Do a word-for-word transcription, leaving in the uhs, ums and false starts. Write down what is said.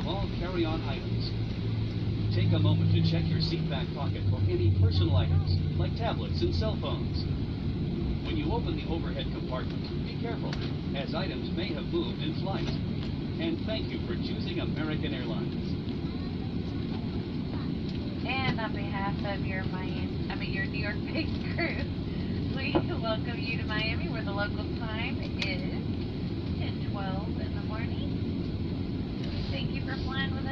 of all carry-on items. Take a moment to check your seat back pocket for any personal items, like tablets and cell phones. When you open the overhead compartment, be careful, as items may have moved in flight. And thank you for choosing American Airlines. And on behalf of your Miami, I mean your New York-based crew, we welcome you to Miami, where the local time is ten twelve in the morning. We thank you for flying with us.